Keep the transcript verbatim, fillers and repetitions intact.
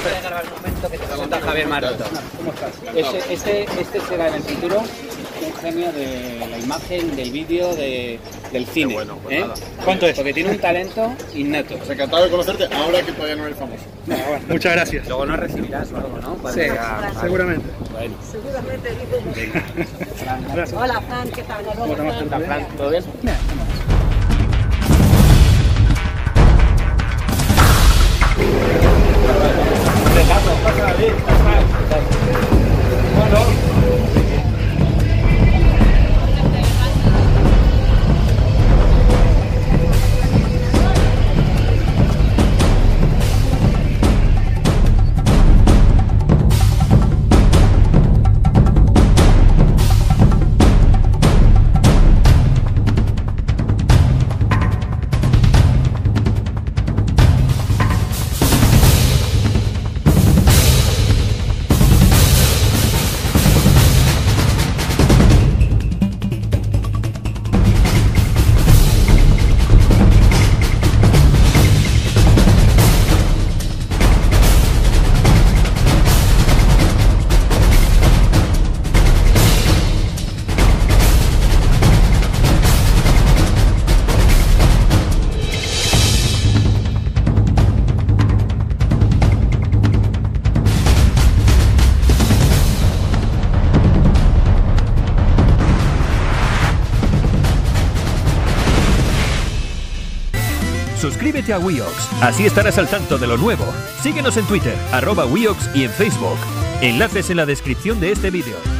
Voy a grabar un momento que te presenta Javier Maroto. ¿Cómo estás? Este, este, este será en el futuro un genio de la imagen, del vídeo, de, del cine. Qué bueno, pues ¿eh? nada. ¿Cuánto es? Porque tiene un talento innato. Pues encantado de conocerte, ahora que todavía no eres famoso. Bueno, bueno, muchas gracias. Luego nos recibirás o algo, ¿no? Cuando Sí, sea- seguramente. Bueno. Seguramente dice. Gracias. Hola, Fran, ¿qué tal? ¿Cómo te llamas tú? Fran, ¿todo bien? Mira, vamos. Suscríbete a Wiox, así estarás al tanto de lo nuevo. Síguenos en Twitter, arroba Wiox y en Facebook. Enlaces en la descripción de este vídeo.